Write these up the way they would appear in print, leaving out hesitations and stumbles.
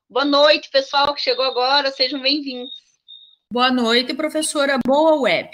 Boa noite, pessoal que chegou agora, sejam bem-vindos. Boa noite, professora. Boa web.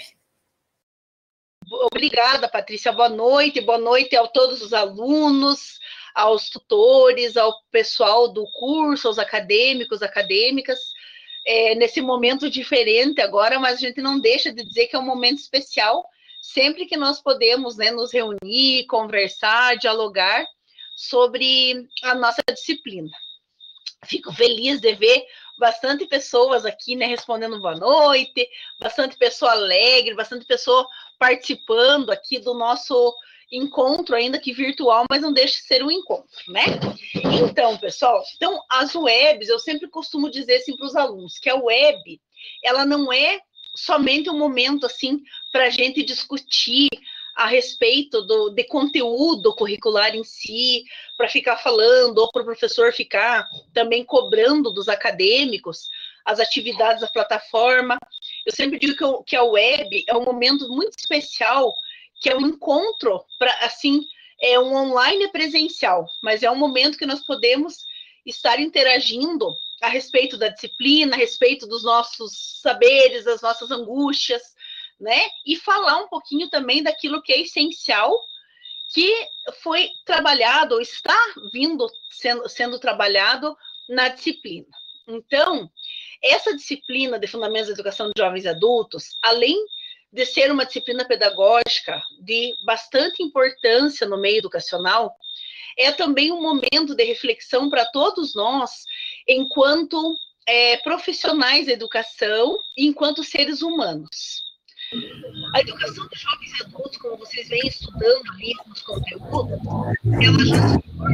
Obrigada, Patrícia. Boa noite a todos os alunos, aos tutores, ao pessoal do curso, aos acadêmicos, acadêmicas. Nesse momento diferente agora, mas a gente não deixa de dizer que é um momento especial, sempre que nós podemos, né, nos reunir, conversar, dialogar sobre a nossa disciplina. Fico feliz de ver bastante pessoas aqui, né, respondendo boa noite, bastante pessoa alegre, bastante pessoa participando aqui do nosso encontro, ainda que virtual, mas não deixa de ser um encontro, né? Então, pessoal, as webs, eu sempre costumo dizer assim para os alunos, que a web, ela não é somente um momento, assim, para a gente discutir a respeito de conteúdo curricular em si, para ficar falando, ou para o professor ficar também cobrando dos acadêmicos as atividades da plataforma. Eu sempre digo que a web é um momento muito especial, que é um encontro, assim, é um online presencial, mas é um momento que nós podemos estar interagindo a respeito da disciplina, a respeito dos nossos saberes, das nossas angústias, né? E falar um pouquinho também daquilo que é essencial, que foi trabalhado, ou está sendo trabalhado na disciplina. Então, essa disciplina de Fundamentos da Educação de Jovens e Adultos, além de ser uma disciplina pedagógica de bastante importância no meio educacional, é também um momento de reflexão para todos nós, enquanto profissionais da educação e enquanto seres humanos. A educação de jovens e adultos, como vocês vêm estudando ali nos conteúdos, ela já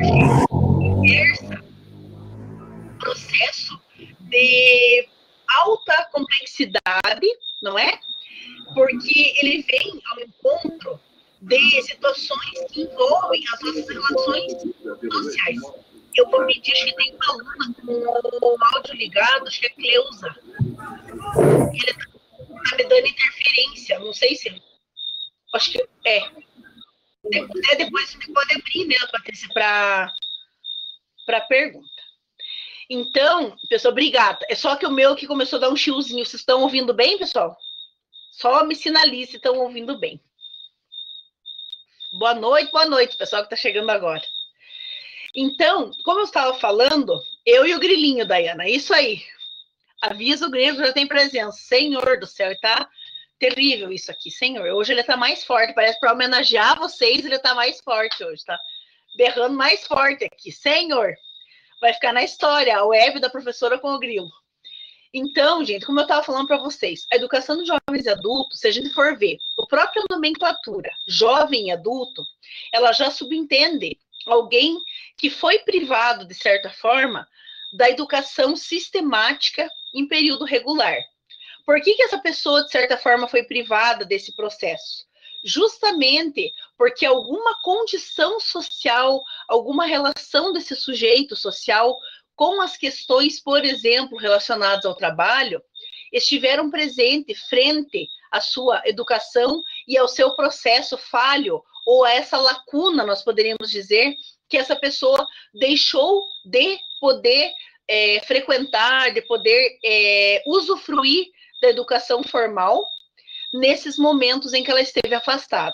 surge um processo de alta complexidade, não é? Porque ele vem ao encontro de situações que envolvem as nossas relações sociais. Eu vou pedir, acho que tem uma aluna com o áudio ligado, acho que é Cleusa. Ele está me dando interferência, não sei se... Acho que é. Depois você pode abrir, né, Patrícia, para pergunta. Então, pessoal, obrigada. É só que o meu que começou a dar um chiozinho. Vocês estão ouvindo bem, pessoal? Só me sinalize se estão ouvindo bem. Boa noite, pessoal que está chegando agora. Então, como eu estava falando, eu e o grilinho, Dayana, isso aí. Avisa o grilo, já tem presença. Senhor do céu, tá terrível isso aqui, senhor. Hoje ele tá mais forte, parece para homenagear vocês, ele tá mais forte hoje, tá? Berrando mais forte aqui. Senhor, vai ficar na história, a web da professora com o grilo. Então, gente, como eu estava falando para vocês, a educação de jovens e adultos, se a gente for ver, a própria nomenclatura, jovem e adulto, ela já subentende alguém que foi privado, de certa forma, da educação sistemática em período regular. Por que essa pessoa, de certa forma, foi privada desse processo? Justamente porque alguma condição social, alguma relação desse sujeito social com as questões, por exemplo, relacionadas ao trabalho, estiveram presentes frente à sua educação e ao seu processo falho, ou a essa lacuna, nós poderíamos dizer, que essa pessoa deixou de poder frequentar, de poder usufruir da educação formal nesses momentos em que ela esteve afastada.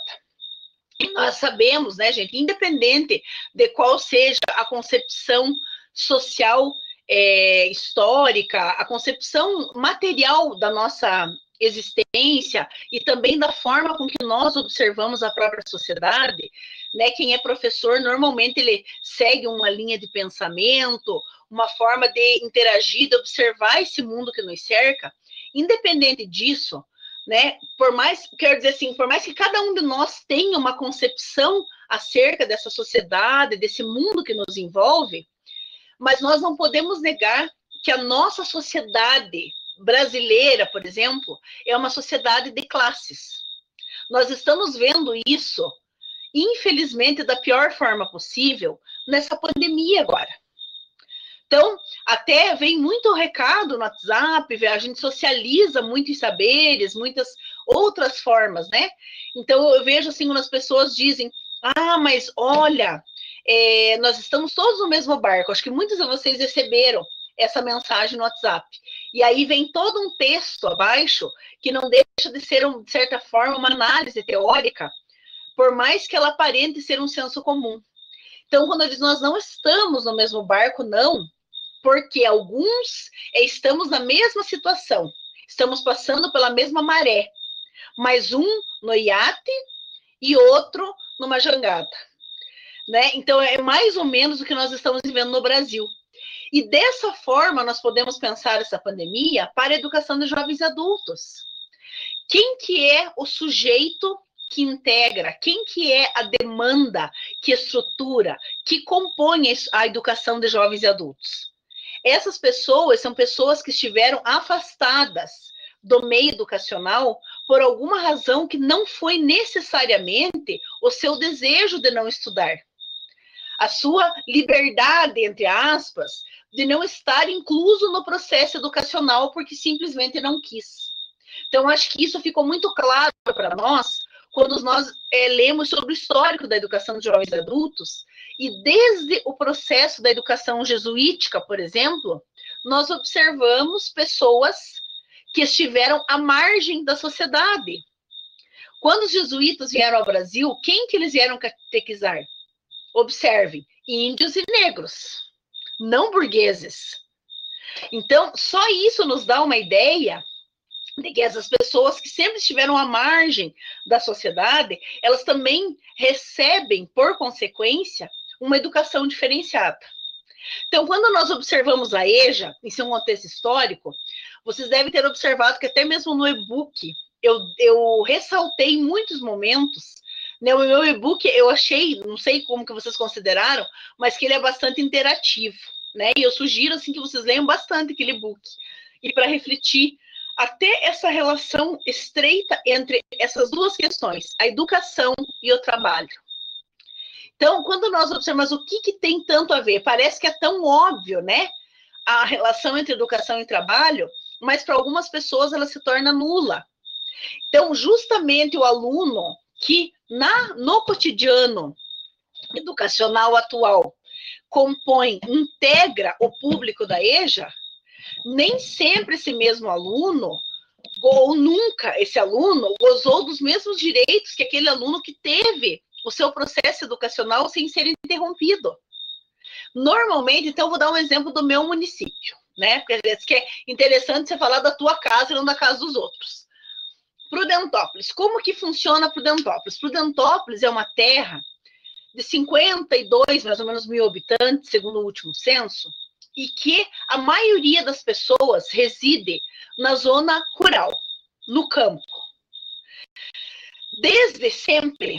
E nós sabemos, né, gente, independente de qual seja a concepção social, histórica, a concepção material da nossa existência e também da forma com que nós observamos a própria sociedade, né? Quem é professor, normalmente ele segue uma linha de pensamento, uma forma de interagir, de observar esse mundo que nos cerca. Independente disso, né? Quero dizer assim, por mais que cada um de nós tenha uma concepção acerca dessa sociedade, desse mundo que nos envolve, mas nós não podemos negar que a nossa sociedade brasileira, por exemplo, é uma sociedade de classes. Nós estamos vendo isso, infelizmente, da pior forma possível, nessa pandemia agora. Então, até vem muito recado no WhatsApp, a gente socializa muitos saberes, muitas outras formas, né? Então, eu vejo assim, quando as pessoas dizem, mas olha, nós estamos todos no mesmo barco. Acho que muitos de vocês receberam essa mensagem no WhatsApp. E aí vem todo um texto abaixo que não deixa de ser, de certa forma, uma análise teórica, por mais que ela aparente ser um senso comum. Então, quando eu digo nós não estamos no mesmo barco, não, porque alguns estamos na mesma situação, estamos passando pela mesma maré, mas um no iate e outro numa jangada, né? Então, é mais ou menos o que nós estamos vivendo no Brasil. E dessa forma, nós podemos pensar essa pandemia para a educação de jovens e adultos. Quem que é o sujeito que integra? Quem que é a demanda que estrutura, que compõe a educação de jovens e adultos? Essas pessoas são pessoas que estiveram afastadas do meio educacional por alguma razão que não foi necessariamente o seu desejo de não estudar. A sua liberdade, entre aspas, de não estar incluso no processo educacional porque simplesmente não quis. Então, acho que isso ficou muito claro para nós quando nós lemos sobre o histórico da educação de jovens e adultos, e desde o processo da educação jesuítica, por exemplo, nós observamos pessoas que estiveram à margem da sociedade. Quando os jesuítas vieram ao Brasil, quem que eles vieram catequizar? Observem, índios e negros, não burgueses. Então, só isso nos dá uma ideia de que essas pessoas que sempre estiveram à margem da sociedade, elas também recebem, por consequência, uma educação diferenciada. Então, quando nós observamos a EJA, em seu contexto histórico, vocês devem ter observado que até mesmo no e-book, eu ressaltei em muitos momentos, né, o meu e-book eu achei, não sei como que vocês consideraram, mas que ele é bastante interativo, né, e eu sugiro assim, que vocês leiam bastante aquele e-book, e para refletir até essa relação estreita entre essas duas questões, a educação e o trabalho. Então, quando nós observamos o que tem tanto a ver, parece que é tão óbvio, né? A relação entre educação e trabalho, mas para algumas pessoas ela se torna nula. Então, justamente o aluno que no cotidiano educacional atual integra o público da EJA, nem sempre esse mesmo aluno, ou nunca esse aluno, gozou dos mesmos direitos que aquele aluno que teve o seu processo educacional sem ser interrompido. Normalmente, então, eu vou dar um exemplo do meu município, né? Porque às vezes que é interessante você falar da tua casa e não da casa dos outros. Prudentópolis, como que funciona Prudentópolis? Prudentópolis é uma terra de 52, mais ou menos, mil habitantes, segundo o último censo, e que a maioria das pessoas reside na zona rural, no campo. Desde sempre,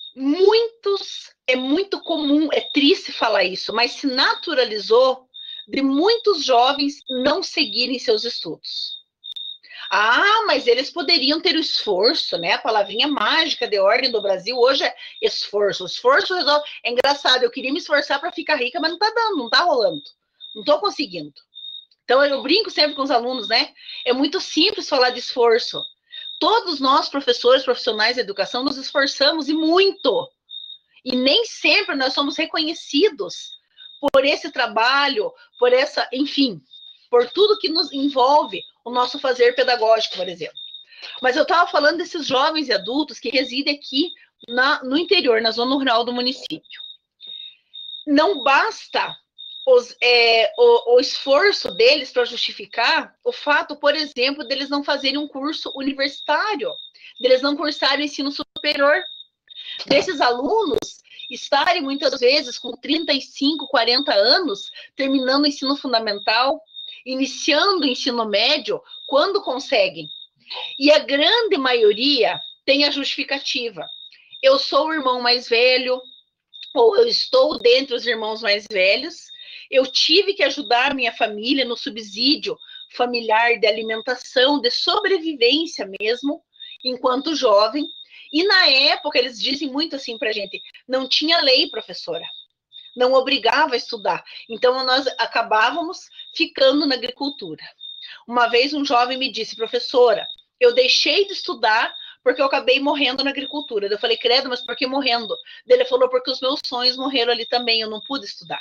é muito comum, é triste falar isso, mas se naturalizou de muitos jovens não seguirem seus estudos. Ah, mas eles poderiam ter o esforço, né? A palavrinha mágica de ordem do Brasil hoje é esforço. O esforço resolve. É engraçado, eu queria me esforçar para ficar rica, mas não tá dando, não tá rolando. Não tô conseguindo. Então, eu brinco sempre com os alunos, né? É muito simples falar de esforço. Todos nós, professores, profissionais da educação, nos esforçamos e muito. E nem sempre nós somos reconhecidos por esse trabalho, por essa, enfim, por tudo que nos envolve o nosso fazer pedagógico, por exemplo. Mas eu estava falando desses jovens e adultos que residem aqui no interior, na zona rural do município. Não basta o esforço deles para justificar o fato, por exemplo, deles não fazerem um curso universitário, deles não cursarem ensino superior, desses alunos estarem muitas vezes com 35, 40 anos, terminando o ensino fundamental, iniciando o ensino médio, quando conseguem. E a grande maioria tem a justificativa. Eu sou o irmão mais velho, ou eu estou dentre os irmãos mais velhos, eu tive que ajudar minha família no subsídio familiar de alimentação, de sobrevivência mesmo, enquanto jovem. E na época, eles dizem muito assim pra gente, não tinha lei, professora, não obrigava a estudar. Então, nós acabávamos ficando na agricultura. Uma vez um jovem me disse, professora, eu deixei de estudar porque eu acabei morrendo na agricultura. Eu falei, credo, mas por que morrendo? Ele falou, porque os meus sonhos morreram ali também, eu não pude estudar.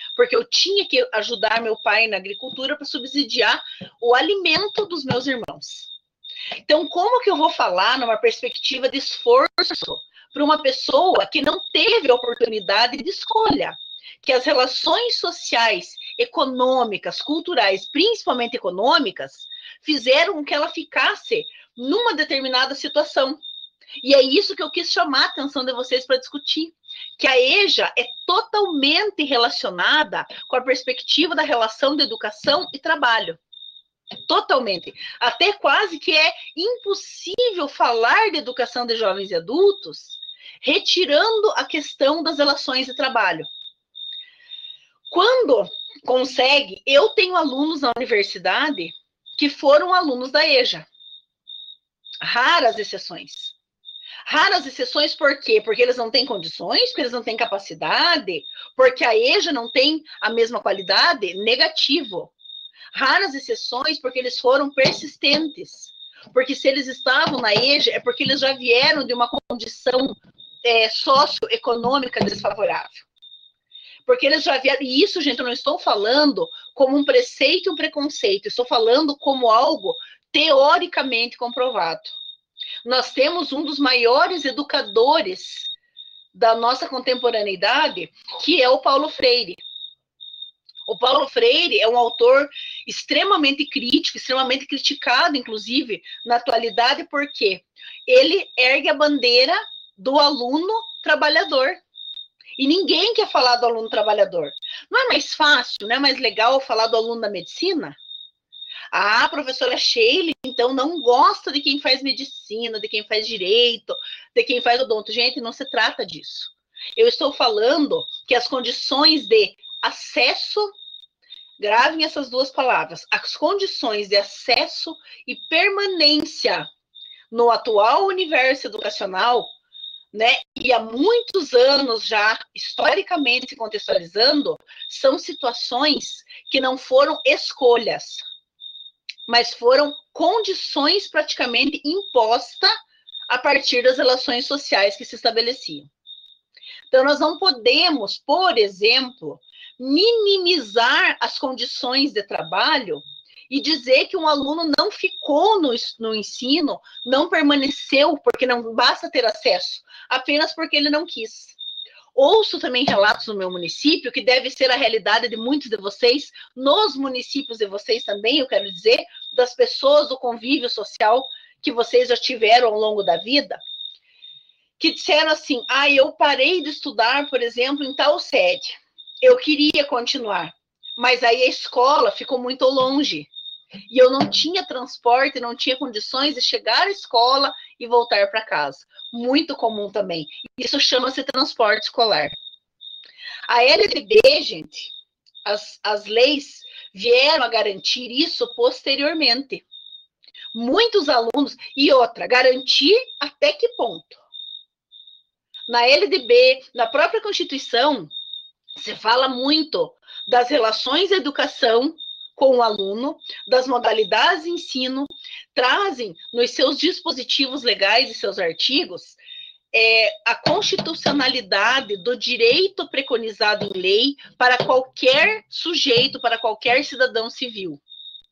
porque eu tinha que ajudar meu pai na agricultura para subsidiar o alimento dos meus irmãos. Então, como que eu vou falar numa perspectiva de esforço para uma pessoa que não teve a oportunidade de escolha? Que as relações sociais, econômicas, culturais, principalmente econômicas, fizeram com que ela ficasse numa determinada situação. E é isso que eu quis chamar a atenção de vocês para discutir, que a EJA é totalmente relacionada com a perspectiva da relação de educação e trabalho. Totalmente. Até quase que é impossível falar de educação de jovens e adultos retirando a questão das relações de trabalho. Quando consegue, eu tenho alunos na universidade que foram alunos da EJA. Raras exceções. Raras exceções por quê? Porque eles não têm condições, porque eles não têm capacidade, porque a EJA não tem a mesma qualidade? Negativo. Raras exceções porque eles foram persistentes. Porque se eles estavam na EJA, é porque eles já vieram de uma condição socioeconômica desfavorável. Porque eles já vieram... E isso, gente, eu não estou falando como um preceito e um preconceito. Estou falando como algo teoricamente comprovado. Nós temos um dos maiores educadores da nossa contemporaneidade, que é o Paulo Freire. O Paulo Freire é um autor extremamente crítico, extremamente criticado, inclusive, na atualidade, porque ele ergue a bandeira do aluno trabalhador. E ninguém quer falar do aluno trabalhador. Não é mais fácil, não é mais legal falar do aluno da medicina? Ah, a professora Sheila, então, não gosta de quem faz medicina, de quem faz direito, de quem faz odonto. Gente, não se trata disso. Eu estou falando que as condições de acesso, gravem essas duas palavras, as condições de acesso e permanência no atual universo educacional, né, e há muitos anos já, historicamente se contextualizando, são situações que não foram escolhas, mas foram condições praticamente impostas a partir das relações sociais que se estabeleciam. Então, nós não podemos, por exemplo, minimizar as condições de trabalho e dizer que um aluno não ficou no ensino, não permaneceu, porque não basta ter acesso, apenas porque ele não quis. Ouço também relatos no meu município, que deve ser a realidade de muitos de vocês, nos municípios de vocês também, eu quero dizer, das pessoas do convívio social que vocês já tiveram ao longo da vida, que disseram assim, eu parei de estudar, por exemplo, em tal sede. Eu queria continuar, mas aí a escola ficou muito longe. E eu não tinha transporte, não tinha condições de chegar à escola e voltar para casa. Muito comum também. Isso chama-se transporte escolar. A LDB, gente, as leis vieram a garantir isso posteriormente. Muitos alunos... E outra, garantir até que ponto? Na LDB, na própria Constituição, se fala muito das relações da educação com o aluno, das modalidades de ensino, trazem nos seus dispositivos legais e seus artigos a constitucionalidade do direito preconizado em lei para qualquer sujeito, para qualquer cidadão civil,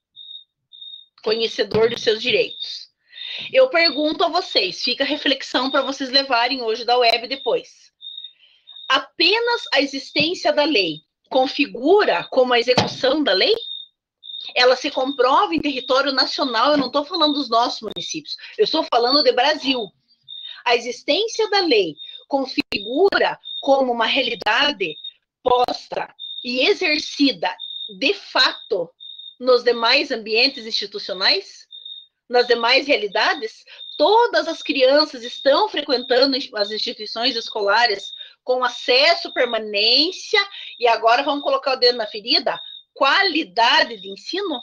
conhecedor dos seus direitos. Eu pergunto a vocês, fica a reflexão para vocês levarem hoje da web depois. Apenas a existência da lei configura como a execução da lei? Ela se comprova em território nacional, eu não estou falando dos nossos municípios, eu estou falando de Brasil. A existência da lei configura como uma realidade posta e exercida de fato nos demais ambientes institucionais? Nas demais realidades? Todas as crianças estão frequentando as instituições escolares com acesso, permanência, e agora vamos colocar o dedo na ferida, qualidade de ensino?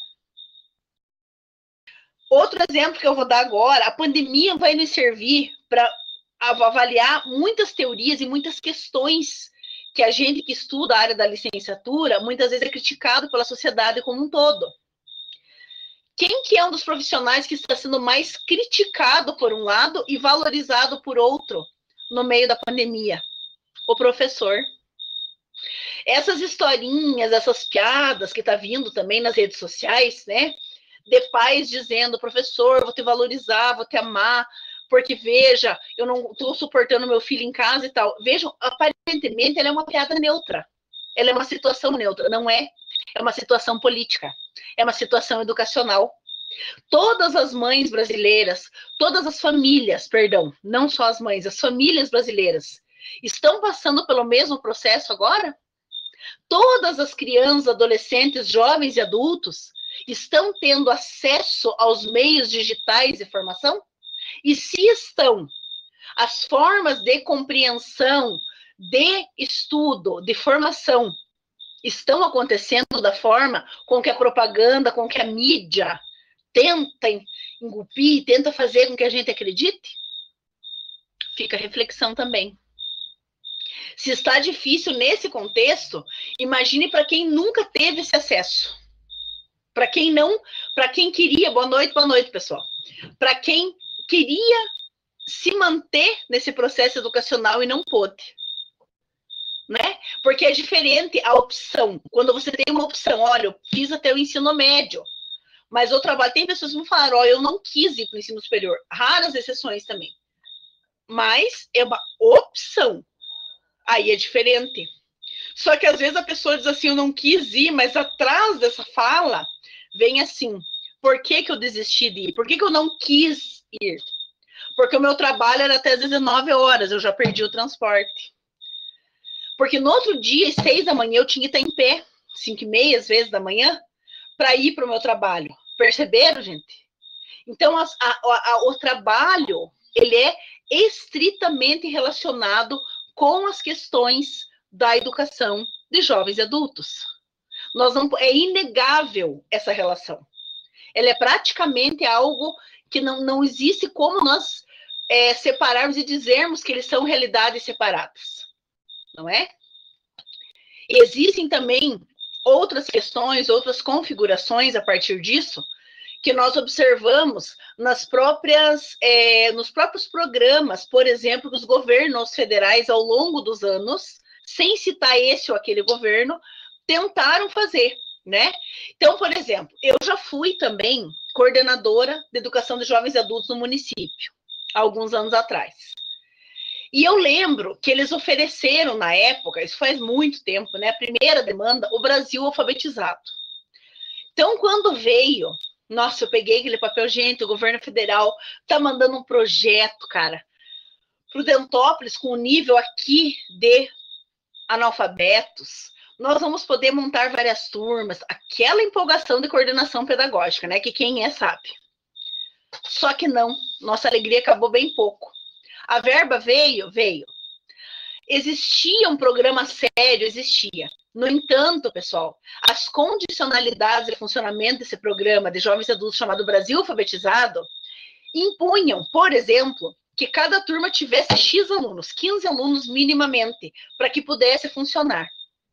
Outro exemplo que eu vou dar agora, a pandemia vai nos servir para avaliar muitas teorias e muitas questões que a gente que estuda a área da licenciatura, muitas vezes é criticado pela sociedade como um todo. Quem que é um dos profissionais que está sendo mais criticado por um lado e valorizado por outro no meio da pandemia? O professor. Essas historinhas, essas piadas que tá vindo também nas redes sociais, né? De pais dizendo, professor, vou te valorizar, vou te amar, porque veja, eu não estou suportando meu filho em casa e tal. Vejam, aparentemente ela é uma piada neutra. Ela é uma situação neutra, não é? É uma situação política, é uma situação educacional. Todas as mães brasileiras, todas as famílias, perdão, não só as mães, as famílias brasileiras, estão passando pelo mesmo processo agora? Todas as crianças, adolescentes, jovens e adultos estão tendo acesso aos meios digitais de formação? E se estão, as formas de compreensão, de estudo, de formação, estão acontecendo da forma com que a propaganda, com que a mídia tenta engupir, tenta fazer com que a gente acredite? Fica a reflexão também. Se está difícil nesse contexto, imagine para quem nunca teve esse acesso. Para quem não, para quem queria, boa noite, pessoal. Para quem queria se manter nesse processo educacional e não pôde. Né? Porque é diferente a opção. Quando você tem uma opção, olha, eu fiz até o ensino médio, mas eu trabalho. Tem pessoas que me falaram, olha, eu não quis ir para o ensino superior. Raras exceções também. Mas é uma opção. Aí é diferente. Só que às vezes a pessoa diz assim, eu não quis ir, mas atrás dessa fala vem assim, por que eu desisti de ir? Por que eu não quis ir? Porque o meu trabalho era até às 19 horas, eu já perdi o transporte. Porque no outro dia, às 6 da manhã, eu tinha que estar em pé, 5h30, às vezes, da manhã, para ir para o meu trabalho. Perceberam, gente? Então, o trabalho, ele é estritamente relacionado com as questões da educação de jovens e adultos. É inegável essa relação. Ela é praticamente algo que não existe como nós separarmos e dizermos que eles são realidades separadas. Não é? Existem também outras questões, outras configurações a partir disso, que nós observamos nos próprios programas, por exemplo, que os governos federais, ao longo dos anos, sem citar esse ou aquele governo, tentaram fazer, né? Então, por exemplo, eu já fui também coordenadora de educação de jovens e adultos no município, há alguns anos atrás. E eu lembro que eles ofereceram na época, isso faz muito tempo, né? A primeira demanda, o Brasil alfabetizado. Então, quando veio, nossa, eu peguei aquele papel, gente, o governo federal tá mandando um projeto, cara, pro Dentópolis com o nível aqui de analfabetos. Nós vamos poder montar várias turmas, aquela empolgação de coordenação pedagógica, né? Que quem sabe. Só que não, nossa alegria acabou bem pouco. A verba veio. Existia um programa sério, existia. No entanto, pessoal, as condicionalidades de funcionamento desse programa de jovens e adultos chamado Brasil Alfabetizado impunham, por exemplo, que cada turma tivesse X alunos, 15 alunos minimamente, para que pudesse funcionar.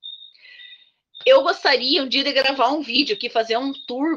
Eu gostaria um dia de gravar um vídeo aqui, fazer um tour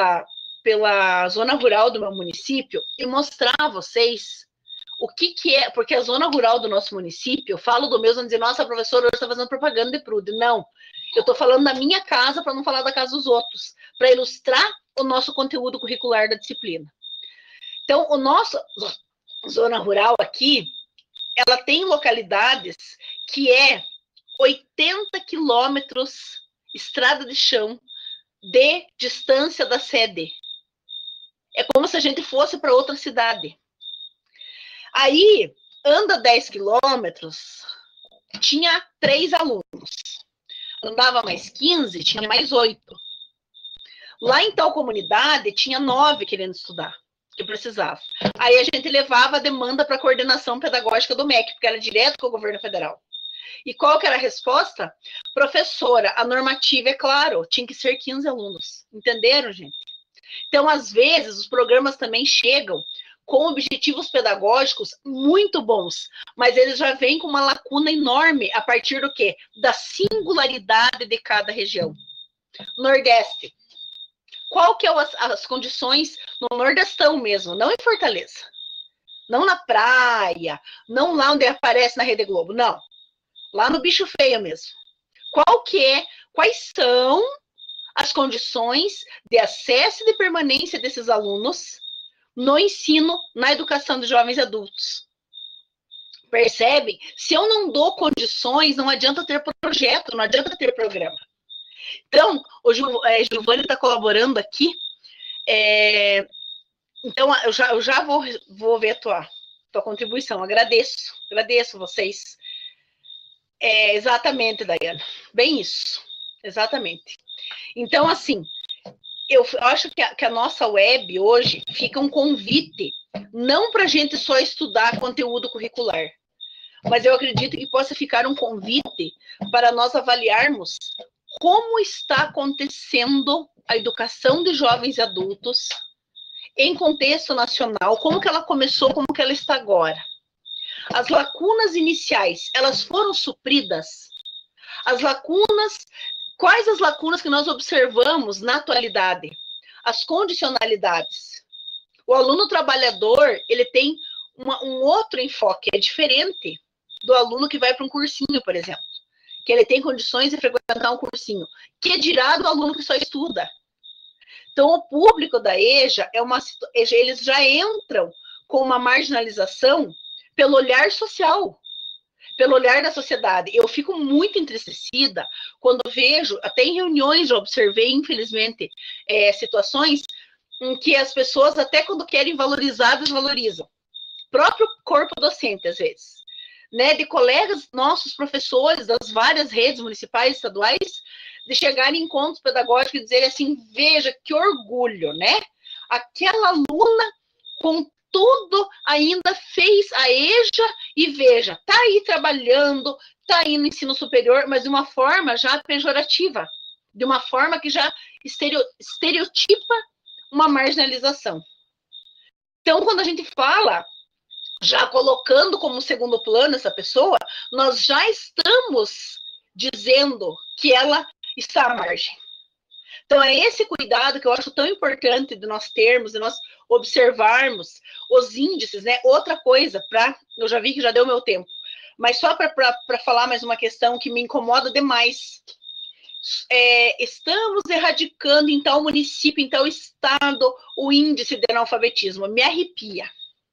pela zona rural do meu município e mostrar a vocês o que é, porque a zona rural do nosso município, eu falo do meu, vão dizer, nossa, professora, hoje está fazendo propaganda de Prude. Não, eu estou falando da minha casa para não falar da casa dos outros, para ilustrar o nosso conteúdo curricular da disciplina. Então, o nosso zona rural aqui, ela tem localidades que é 80 quilômetros estrada de chão de distância da sede. É como se a gente fosse para outra cidade. Aí, anda 10 quilômetros, tinha 3 alunos. Andava mais 15, tinha mais 8. Lá em tal comunidade, tinha 9 querendo estudar, que precisava. Aí a gente levava a demanda para a coordenação pedagógica do MEC, porque era direto com o governo federal. E qual que era a resposta? Professora, a normativa, é claro, tinha que ser 15 alunos. Entenderam, gente? Então, às vezes, os programas também chegam com objetivos pedagógicos muito bons, mas eles já vêm com uma lacuna enorme a partir do quê? Da singularidade de cada região. Nordeste. Qual que é as condições no Nordestão mesmo, não em Fortaleza. Não na praia, não lá onde aparece na Rede Globo, não. Lá no bicho feio mesmo. quais são as condições de acesso e de permanência desses alunos no ensino, na educação de jovens e adultos. Percebem? Se eu não dou condições, não adianta ter projeto, não adianta ter programa. Então, o Giovanni está colaborando aqui. Então, eu já vou ver a tua contribuição. Agradeço vocês. Exatamente, Daiana. Bem isso. Exatamente. Então, assim, eu acho que a nossa web hoje fica um convite, não para a gente só estudar conteúdo curricular, mas eu acredito que possa ficar um convite para nós avaliarmos como está acontecendo a educação de jovens e adultos em contexto nacional, como que ela começou, como que ela está agora. As lacunas iniciais, elas foram supridas? Quais as lacunas que nós observamos na atualidade? As condicionalidades. O aluno trabalhador, ele tem um outro enfoque, é diferente do aluno que vai para um cursinho, por exemplo, que ele tem condições de frequentar um cursinho, que dirá do aluno que só estuda. Então, o público da EJA, eles já entram com uma marginalização pelo olhar social, pelo olhar da sociedade. Eu fico muito entristecida quando vejo, até em reuniões já observei, infelizmente, situações em que as pessoas, até quando querem valorizar, desvalorizam. Próprio corpo docente, às vezes. Né, de colegas nossos, professores das várias redes municipais e estaduais, de chegarem em encontros pedagógicos e dizer assim, veja, que orgulho, né? Aquela aluna com tudo ainda fez a EJA e veja, está aí trabalhando, está aí no ensino superior, mas de uma forma já pejorativa, de uma forma que já estereotipa uma marginalização. Então, quando a gente fala, já colocando como segundo plano essa pessoa, nós já estamos dizendo que ela está à margem. Então, é esse cuidado que eu acho tão importante de nós termos, de nós observarmos os índices, né? Outra coisa, eu já vi que já deu meu tempo, mas só para falar mais uma questão que me incomoda demais. Estamos erradicando em tal município, em tal estado, o índice de analfabetismo. Me arrepia.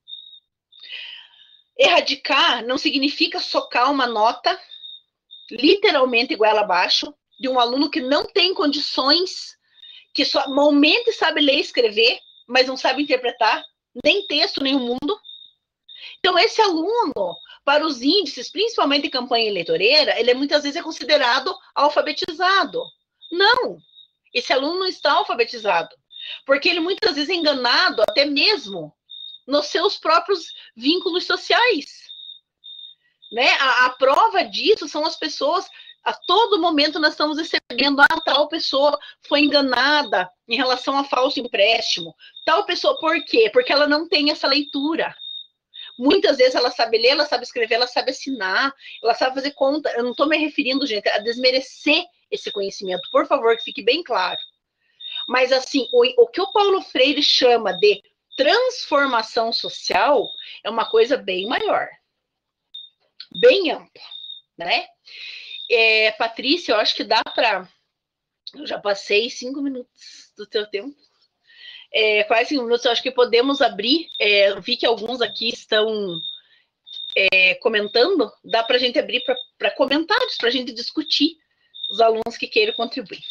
Erradicar não significa socar uma nota, literalmente goela abaixo, de um aluno que não tem condições, que somente sabe ler e escrever, mas não sabe interpretar, nem texto, nem o mundo. Então, esse aluno, para os índices, principalmente em campanha eleitoreira, ele muitas vezes é considerado alfabetizado. Não, esse aluno não está alfabetizado, porque ele muitas vezes é enganado até mesmo nos seus próprios vínculos sociais. Né? A prova disso são as pessoas, a todo momento nós estamos recebendo, tal pessoa foi enganada em relação a falso empréstimo, tal pessoa, por quê? Porque ela não tem essa leitura. Muitas vezes ela sabe ler, ela sabe escrever, ela sabe assinar, ela sabe fazer conta. Eu não estou me referindo, gente, a desmerecer esse conhecimento, por favor, que fique bem claro. Mas, assim, o que o Paulo Freire chama de transformação social é uma coisa bem maior, bem ampla, né? Patrícia, eu acho que dá para... Eu já passei 5 minutos do teu tempo. Quase 5 minutos, eu acho que podemos abrir. Eu vi que alguns aqui estão comentando. Dá para a gente abrir para comentários, para a gente discutir, os alunos que queiram contribuir.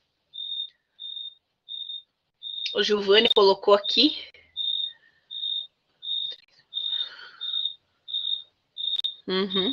O Giovanni colocou aqui. Uhum.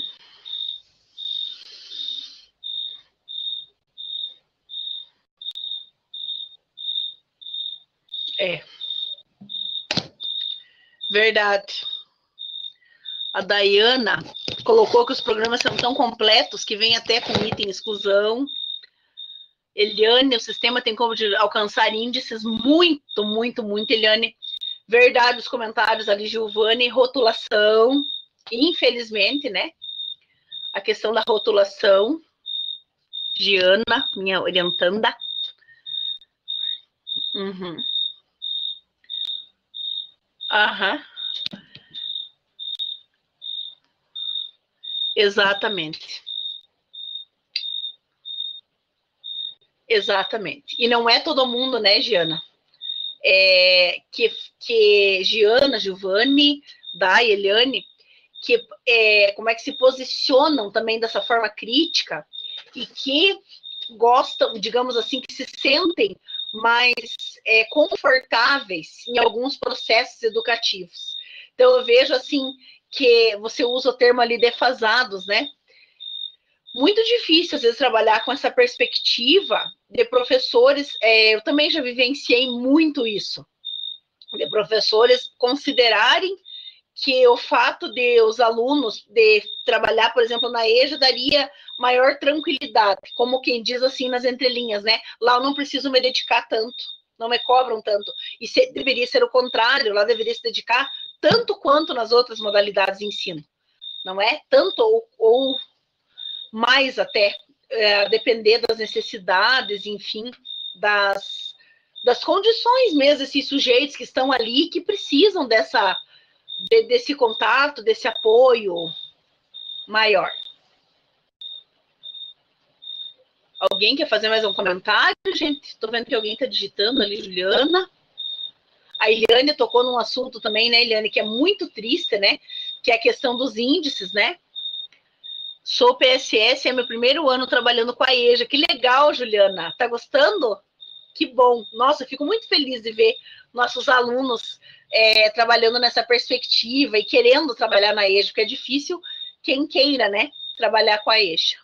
Verdade. A Daiana colocou que os programas são tão completos que vem até com item exclusão. Eliane, o sistema tem como de alcançar índices muito, muito, muito. Eliane, verdade, os comentários ali, Giovanni, rotulação, infelizmente, né? A questão da rotulação. Giana, minha orientanda. Uhum. Aham. Exatamente. Exatamente. E não é todo mundo, né, Giana? Que Giana, Giovanni, Dai, Eliane, como é que se posicionam também dessa forma crítica e que gostam, digamos assim, que se sentem mais confortáveis em alguns processos educativos. Então, eu vejo, assim, que você usa o termo ali defasados, né? Muito difícil, às vezes, trabalhar com essa perspectiva de professores. Eu também já vivenciei muito isso, de professores considerarem que o fato de os alunos de trabalhar, por exemplo, na EJA daria maior tranquilidade, como quem diz assim nas entrelinhas, né? Lá eu não preciso me dedicar tanto, não me cobram tanto. E deveria ser o contrário, lá deveria se dedicar tanto quanto nas outras modalidades de ensino. Não é? Tanto ou mais até, depender das necessidades, enfim, das condições mesmo, esses sujeitos que estão ali, que precisam desse contato, desse apoio maior. Alguém quer fazer mais um comentário, gente? Estou vendo que alguém está digitando ali, Juliana. A Eliane tocou num assunto também, né, Eliane, que é muito triste, né? Que é a questão dos índices, né? Sou PSS, é meu primeiro ano trabalhando com a EJA. Que legal, Juliana. Tá gostando? Que bom. Nossa, eu fico muito feliz de ver nossos alunos trabalhando nessa perspectiva e querendo trabalhar na EJA, porque é difícil quem queira, né, trabalhar com a EJA.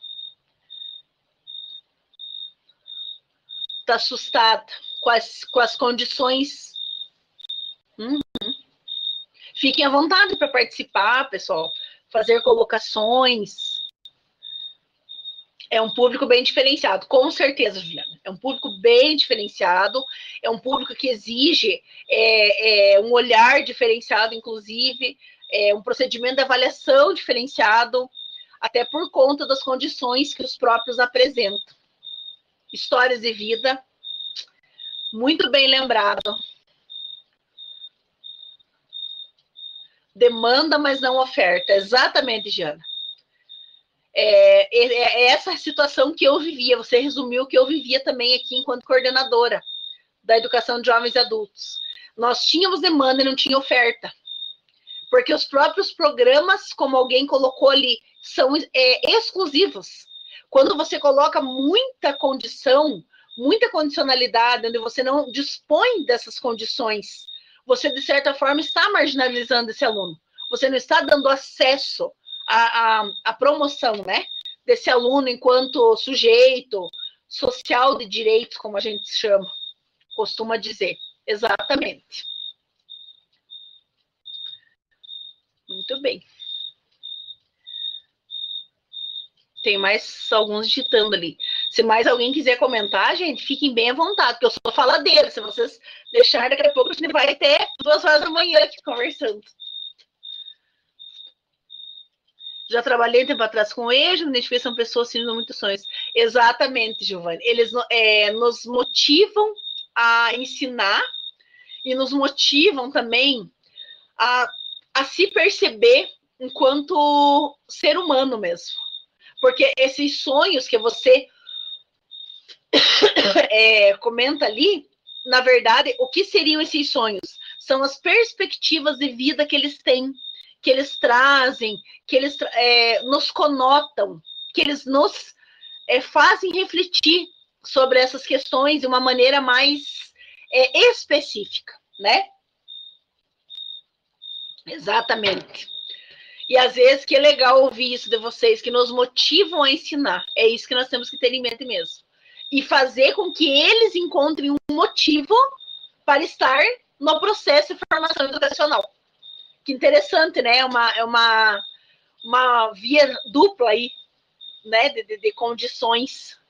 Tá assustada com as condições. Fiquem à vontade para participar, pessoal, fazer colocações. É um público bem diferenciado, com certeza, Juliana. É um público bem diferenciado, é um público que exige um olhar diferenciado, inclusive, um procedimento de avaliação diferenciado, até por conta das condições que os próprios apresentam. Histórias de vida, muito bem lembrado. Demanda, mas não oferta. Exatamente, Giana. Essa situação que eu vivia, você resumiu o que eu vivia também aqui enquanto coordenadora da educação de jovens e adultos. Nós tínhamos demanda e não tinha oferta. Porque os próprios programas, como alguém colocou ali, são exclusivos. Quando você coloca muita condição, muita condicionalidade, onde você não dispõe dessas condições, você, de certa forma, está marginalizando esse aluno. Você não está dando acesso à promoção, né, desse aluno enquanto sujeito social de direitos, como a gente chama, costuma dizer. Exatamente. Muito bem. Tem mais alguns digitando ali. Se mais alguém quiser comentar, gente, fiquem bem à vontade, porque eu sou faladeira. Se vocês deixarem, daqui a pouco a gente vai até 2 horas da manhã aqui conversando. Já trabalhei tempo atrás com EJA, me identifiquei, são pessoas que têm muitos sonhos. Exatamente, Giovanni. Eles nos motivam a ensinar e nos motivam também a se perceber enquanto ser humano mesmo. Porque esses sonhos que você comenta ali, na verdade, o que seriam esses sonhos? São as perspectivas de vida que eles têm, que eles trazem, que eles nos conotam, que eles nos fazem refletir sobre essas questões de uma maneira mais específica, né? Exatamente. E às vezes que é legal ouvir isso de vocês, que nos motivam a ensinar. É isso que nós temos que ter em mente mesmo. E fazer com que eles encontrem um motivo para estar no processo de formação educacional. Que interessante, né? É uma via dupla aí, né? De condições.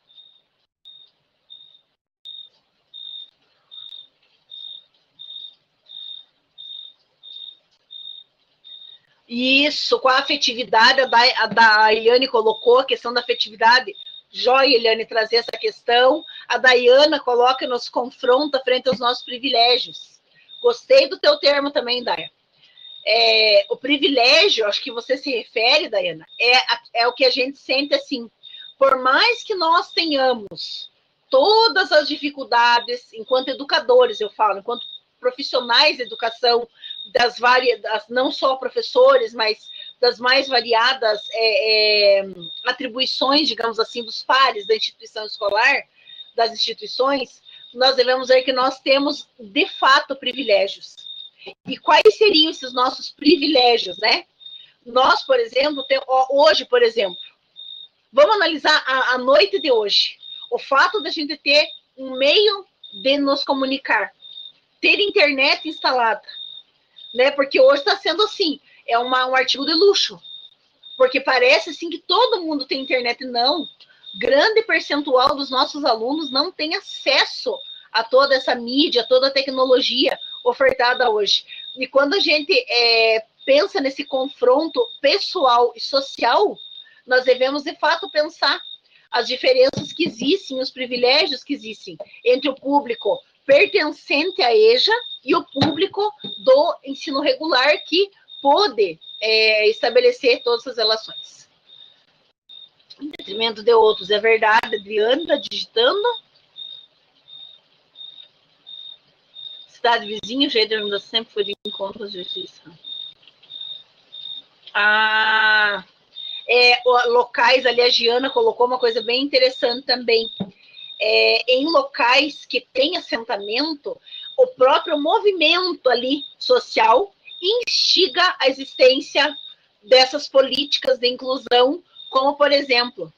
Isso, com a afetividade, a da Eliane colocou a questão da afetividade. Joia, Eliane, trazer essa questão. A Dayana coloca, nos confronta frente aos nossos privilégios. Gostei do teu termo também, Daya. O privilégio, acho que você se refere, Dayana, é o que a gente sente assim. Por mais que nós tenhamos todas as dificuldades, enquanto educadores, eu falo, enquanto profissionais de educação, das várias, não só professores, mas das mais variadas atribuições, digamos assim, dos pares da instituição escolar, das instituições, nós devemos ver que nós temos, de fato, privilégios. E quais seriam esses nossos privilégios, né? Nós, por exemplo, hoje, por exemplo, vamos analisar a noite de hoje. O fato da gente ter um meio de nos comunicar, ter internet instalada, né? Porque hoje está sendo assim, é um artigo de luxo, porque parece assim que todo mundo tem internet. Não, grande percentual dos nossos alunos não tem acesso a toda essa mídia, toda a tecnologia ofertada hoje. E quando a gente pensa nesse confronto pessoal e social, nós devemos, de fato, pensar as diferenças que existem, os privilégios que existem entre o público pertencente à EJA e o público do ensino regular que pôde estabelecer todas as relações. Em detrimento de outros, é verdade, Adriana está digitando. Cidade vizinha, jeito ainda sempre foi de encontro à justiça. Locais, ali a Giana colocou uma coisa bem interessante também. Em locais que tem assentamento, o próprio movimento ali social instiga a existência dessas políticas de inclusão, como, por exemplo,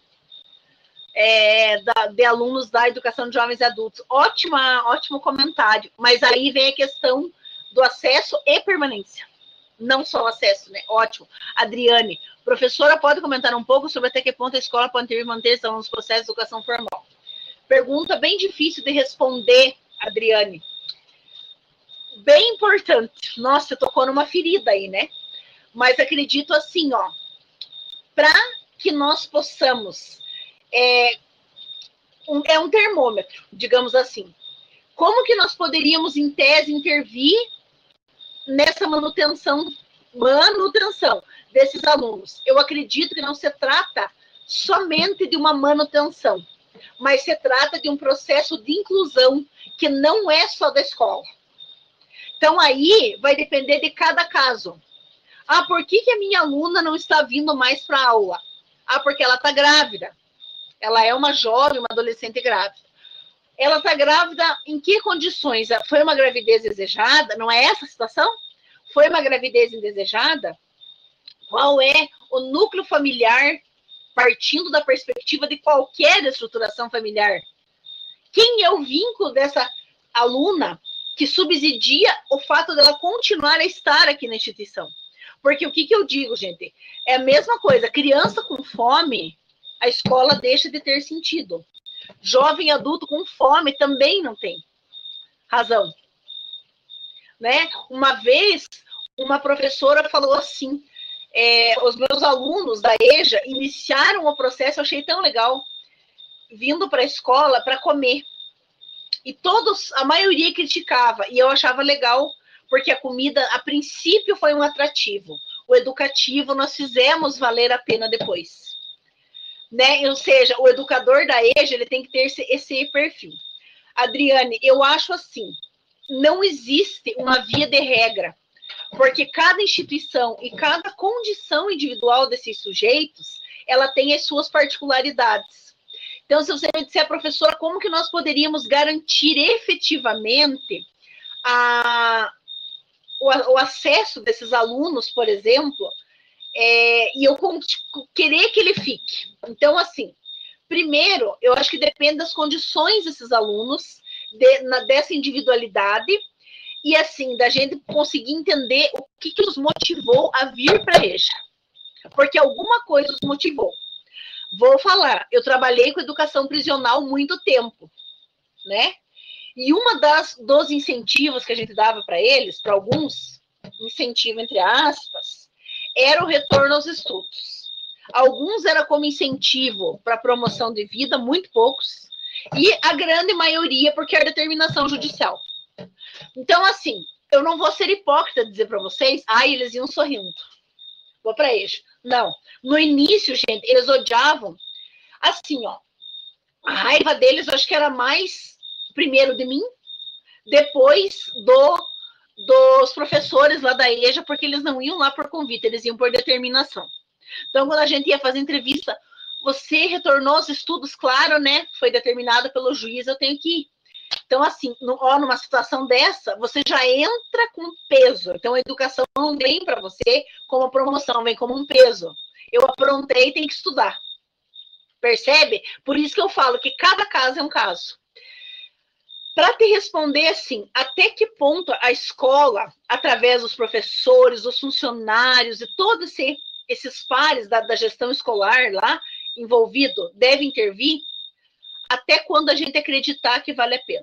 de alunos da educação de jovens e adultos. Ótimo comentário, mas aí vem a questão do acesso e permanência. Não só o acesso, né? Ótimo. Adriane, professora, pode comentar um pouco sobre até que ponto a escola pode ter e manter os alunos no processo de educação formal? Pergunta bem difícil de responder, Adriane. Bem importante. Nossa, tocou numa ferida aí, né? Mas acredito assim, ó, para que nós possamos... É um termômetro, digamos assim. Como que nós poderíamos, em tese, intervir nessa manutenção desses alunos? Eu acredito que não se trata somente de uma manutenção, mas se trata de um processo de inclusão que não é só da escola. Então, aí vai depender de cada caso. Por que a minha aluna não está vindo mais para a aula? Porque ela está grávida. Ela é uma jovem, uma adolescente grávida. Ela está grávida em que condições? Foi uma gravidez desejada? Não é essa a situação? Foi uma gravidez indesejada? Qual é o núcleo familiar, partindo da perspectiva de qualquer estruturação familiar? Quem é o vínculo dessa aluna que subsidia o fato dela continuar a estar aqui na instituição? Porque o que eu digo, gente? É a mesma coisa. Criança com fome, a escola deixa de ter sentido. Jovem adulto com fome também não tem razão. Né? Uma vez, uma professora falou assim, os meus alunos da EJA iniciaram o processo, eu achei tão legal, vindo para a escola para comer. E a maioria criticava, e eu achava legal, porque a comida, a princípio, foi um atrativo. O educativo nós fizemos valer a pena depois. Né? Ou seja, o educador da EJA ele tem que ter esse perfil. Adriane, eu acho assim, não existe uma via de regra, porque cada instituição e cada condição individual desses sujeitos, ela tem as suas particularidades. Então, se você me disser, professora, como que nós poderíamos garantir efetivamente o acesso desses alunos, por exemplo, e eu querer que ele fique? Então, assim, primeiro, eu acho que depende das condições desses alunos, dessa individualidade, e assim, da gente conseguir entender o que os motivou a vir para a EJA. Porque alguma coisa os motivou. Vou falar, eu trabalhei com educação prisional muito tempo, né? E dos incentivos que a gente dava para eles, para alguns, incentivo entre aspas, era o retorno aos estudos. Alguns era como incentivo para promoção de vida, muito poucos, e a grande maioria porque era determinação judicial. Então, assim, eu não vou ser hipócrita dizer para vocês, eles iam sorrindo. Vou para EJA. Não. No início, gente, eles odiavam. Assim, ó, A raiva deles, eu acho que era mais, primeiro, de mim, depois dos professores lá da EJA, porque eles não iam lá por convite, eles iam por determinação. Então, quando a gente ia fazer entrevista, você retornou aos estudos, claro, né? Foi determinado pelo juiz, eu tenho que ir. Então, assim, numa situação dessa, você já entra com peso. Então, a educação não vem para você como promoção, vem como um peso. Eu aprontei, tem que estudar. Percebe? Por isso que eu falo que cada caso é um caso. Para te responder assim, até que ponto a escola, através dos professores, dos funcionários e todos esses pares da gestão escolar lá envolvido deve intervir, até quando a gente acreditar que vale a pena.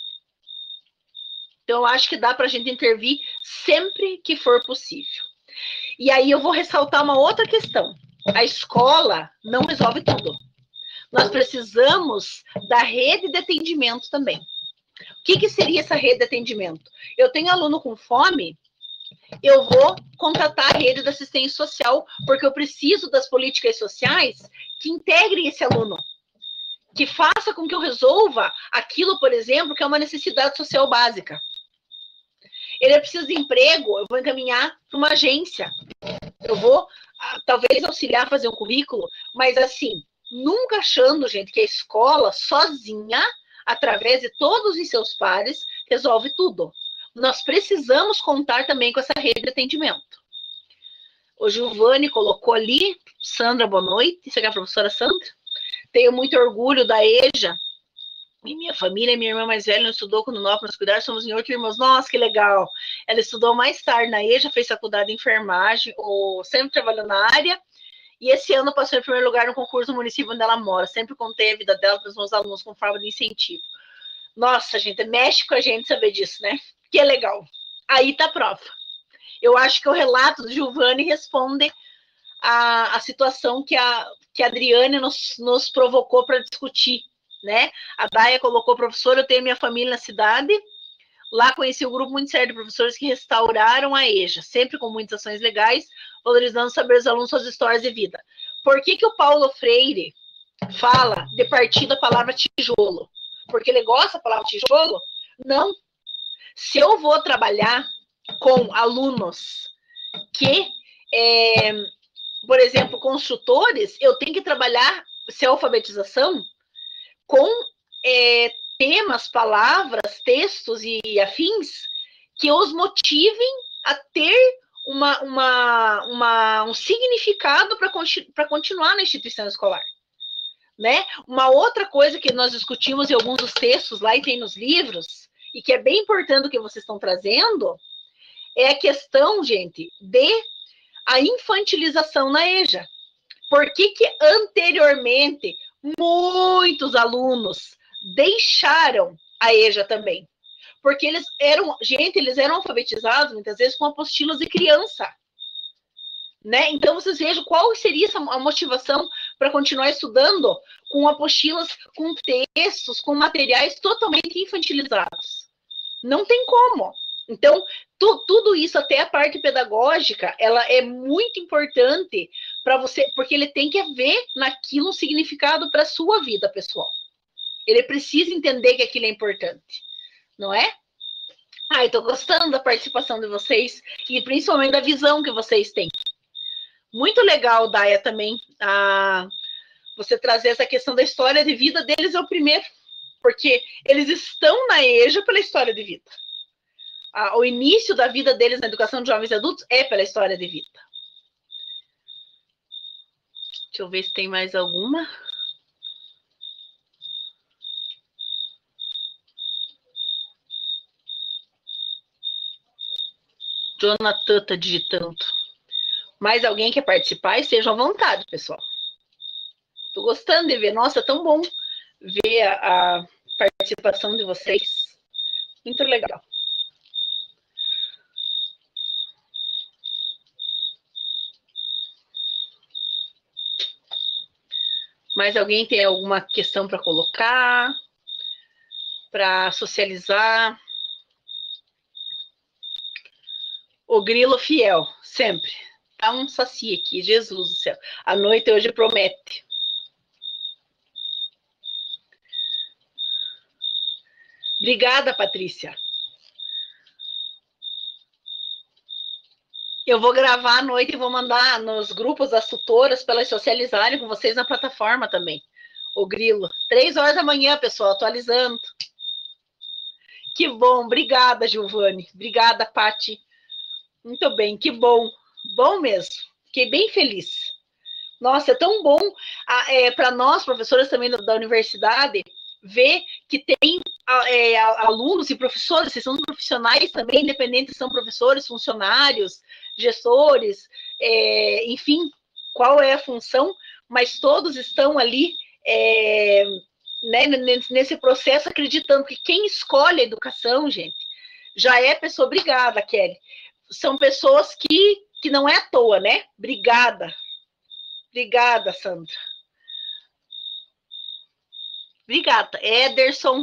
Então, eu acho que dá para a gente intervir sempre que for possível. E aí eu vou ressaltar uma outra questão. A escola não resolve tudo. Nós precisamos da rede de atendimento também. O que seria essa rede de atendimento? Eu tenho aluno com fome, eu vou contratar a rede de assistência social, porque eu preciso das políticas sociais que integrem esse aluno, que faça com que eu resolva aquilo, por exemplo, que é uma necessidade social básica. Ele precisa de emprego, eu vou encaminhar para uma agência. Eu vou, talvez, auxiliar a fazer um currículo, mas assim, nunca achando, gente, que a escola sozinha, através de todos os seus pares, resolve tudo. Nós precisamos contar também com essa rede de atendimento. O Giovanni colocou ali, Sandra, boa noite, isso aqui é a professora Sandra. Tenho muito orgulho da EJA. E minha família, minha irmã mais velha, não estudou quando nós nos cuidar, somos em 8 irmãos. Nossa, que legal! Ela estudou mais tarde na EJA, fez faculdade de enfermagem, ou sempre trabalhou na área, e esse ano passou em primeiro lugar no concurso do município onde ela mora. Sempre contei a vida dela para os meus alunos com forma de incentivo. Nossa, gente, mexe com a gente saber disso, né? Que é legal. Aí tá a prova. Eu acho que o relato do Giovanni responde a situação que a Adriane nos provocou para discutir, né? A Daia colocou, professor, eu tenho minha família na cidade, lá conheci um grupo muito sério de professores que restauraram a EJA, sempre com muitas ações legais, valorizando saber dos alunos suas histórias de vida. Por que o Paulo Freire fala de partir da palavra tijolo? Porque ele gosta da palavra tijolo? Não. Se eu vou trabalhar com alunos que, por exemplo, construtores, eu tenho que trabalhar se é alfabetização com temas, palavras, textos e afins que os motivem a ter um significado para continuar na instituição escolar. Né? Uma outra coisa que nós discutimos em alguns dos textos lá e tem nos livros, e que é bem importante o que vocês estão trazendo, é a questão, gente, de a infantilização na EJA. Por que anteriormente muitos alunos deixaram a EJA também? Porque eles eram alfabetizados muitas vezes com apostilas de criança. Né? Então, vocês vejam qual seria a motivação para continuar estudando com apostilas, com textos, com materiais totalmente infantilizados. Não tem como. Então, tudo isso, até a parte pedagógica, ela é muito importante para você, porque ele tem que ver naquilo um significado para a sua vida pessoal. Ele precisa entender que aquilo é importante, não é? Eu estou gostando da participação de vocês e principalmente da visão que vocês têm. Muito legal, Daia, também, você trazer essa questão da história de vida deles é o primeiro, porque eles estão na EJA pela história de vida. O início da vida deles na educação de jovens e adultos é pela história de vida. Deixa eu ver se tem mais alguma. Jonathan tá digitando. Mais alguém quer participar? Estejam à vontade, pessoal. Tô gostando de ver. Nossa, tão bom ver a participação de vocês. Muito legal. Mais alguém tem alguma questão para colocar? Para socializar? O grilo fiel, sempre. Tá um saci aqui, Jesus do céu. A noite hoje promete. Obrigada, Patrícia. Eu vou gravar à noite e vou mandar nos grupos das tutoras para elas socializarem com vocês na plataforma também. O Grilo. 3 horas da manhã, pessoal, atualizando. Que bom. Obrigada, Giovanni. Obrigada, Pati. Muito bem, que bom. Bom mesmo. Fiquei bem feliz. Nossa, é tão bom para nós, professoras também da universidade, ver que tem alunos e professores, vocês são profissionais também, independentes, são professores, funcionários, gestores, enfim, qual é a função, mas todos estão ali né, nesse processo, acreditando que quem escolhe a educação, gente, já é pessoa. Obrigada, Kelly. São pessoas que não é à toa, né? Obrigada. Obrigada, Sandra. Obrigada. Ederson,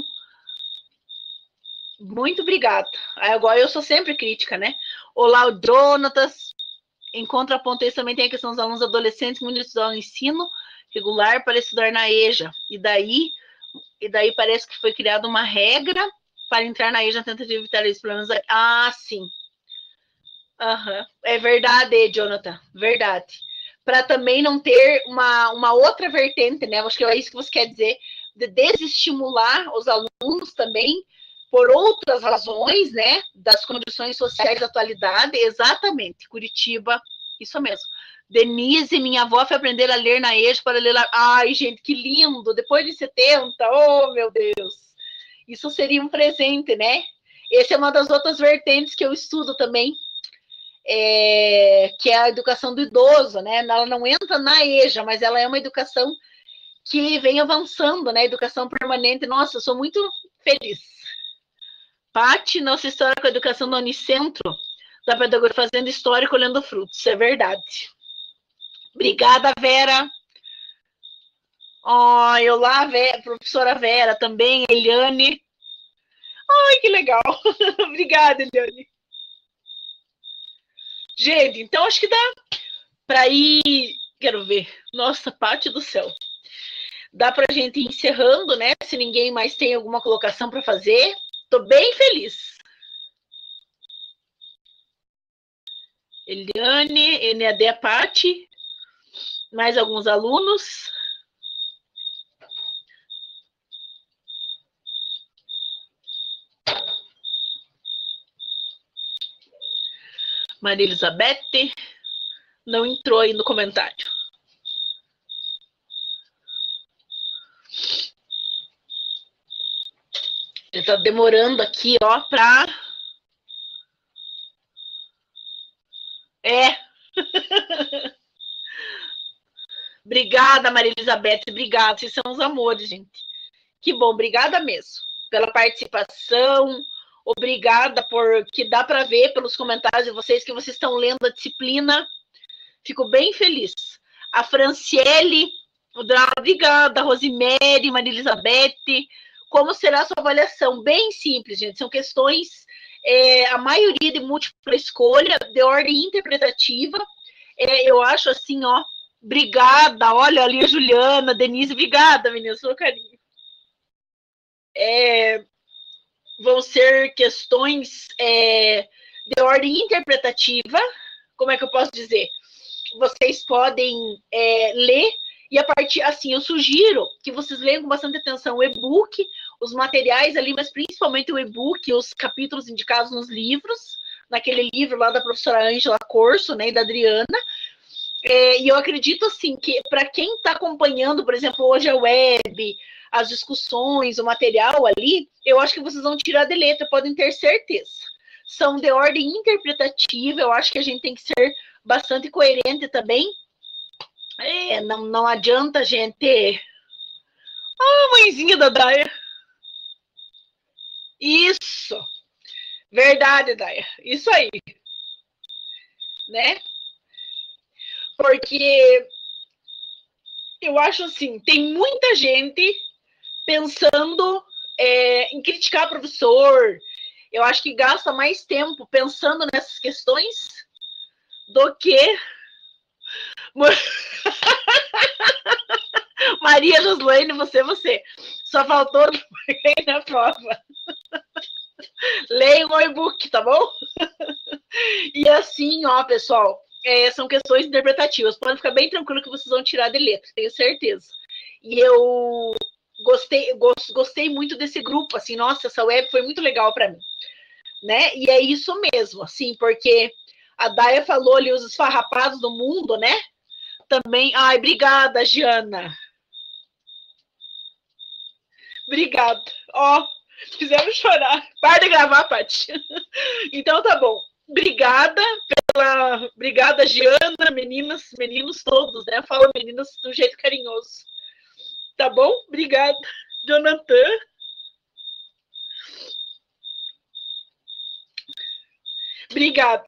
muito obrigada. Agora eu sou sempre crítica, né? Olá, o Jonatas. Em contraponto, isso também tem a questão dos alunos adolescentes, muito estudar no ensino regular para estudar na EJA. E daí parece que foi criada uma regra para entrar na EJA na tentativa de evitar esses problemas. Ah, sim. Uhum. É verdade, Jonathan. Verdade. Para também não ter uma outra vertente, né? Acho que é isso que você quer dizer, de desestimular os alunos também por outras razões, né? Das condições sociais da atualidade. Exatamente. Curitiba, isso mesmo. Denise, minha avó foi aprender a ler na EJA para ler lá. Ai, gente, que lindo! Depois de 70, oh, meu Deus! Isso seria um presente, né? Essa é uma das outras vertentes que eu estudo também, que é a educação do idoso, né? Ela não entra na EJA, mas ela é uma educação que vem avançando, né? Educação permanente. Nossa, eu sou muito feliz. Pati, nossa história com a educação do Unicentro, da pedagogia fazendo história e colhendo frutos. É verdade. Obrigada, Vera. Oh, eu lá, professora Vera também, Eliane. Ai, que legal. Obrigada, Eliane. Gente, então acho que dá para ir. Quero ver. Nossa, Pati do céu. Dá para a gente ir encerrando, né? Se ninguém mais tem alguma colocação para fazer. Estou bem feliz. Eliane, NAD, Pati. Mais alguns alunos. Maria Elizabeth. Não entrou aí no comentário. Ele tá demorando aqui, ó, para... Obrigada, Maria Elizabeth. Obrigada. Vocês são os amores, gente. Que bom. Obrigada mesmo pela participação. Obrigada que dá para ver pelos comentários de vocês que vocês estão lendo a disciplina. Fico bem feliz. A Franciele, obrigada, Rosemary, Maria Elizabeth. Como será a sua avaliação? Bem simples, gente. São questões, a maioria de múltipla escolha, de ordem interpretativa. Eu acho assim, ó, obrigada. Olha ali a Juliana, Denise, obrigada, meninas, pelo carinho. Vão ser questões de ordem interpretativa. Como é que eu posso dizer? Vocês podem ler, e a partir, assim, eu sugiro que vocês leiam com bastante atenção o e-book, os materiais ali, mas principalmente o e-book, os capítulos indicados nos livros, naquele livro lá da professora Ângela Corso, né, e da Adriana. E eu acredito, assim, que para quem está acompanhando, por exemplo, hoje a web, as discussões, o material ali, eu acho que vocês vão tirar de letra, podem ter certeza. São de ordem interpretativa, eu acho que a gente tem que ser bastante coerente também. Não adianta a gente... Ah, mãezinha da Daia. Isso. Verdade, Daia. Isso aí. Né? Porque eu acho assim, tem muita gente pensando em criticar o professor. Eu acho que gasta mais tempo pensando nessas questões do que... Maria Joslaine, você. Só faltou na prova. Leiam o e-book, tá bom? E assim, ó, pessoal, são questões interpretativas. Podem ficar bem tranquilo que vocês vão tirar de letra, tenho certeza. E eu gostei muito desse grupo, assim, nossa, essa web foi muito legal para mim, né? E é isso mesmo, assim, porque a Daia falou ali os esfarrapados do mundo, né? Também, ai, obrigada, Giana. Obrigada. Ó, fizeram chorar. Para de gravar, Paty. Então tá bom. Obrigada, Giana, meninas, meninos todos, né? Fala meninas do jeito carinhoso. Tá bom? Obrigada, Jonathan. Obrigada.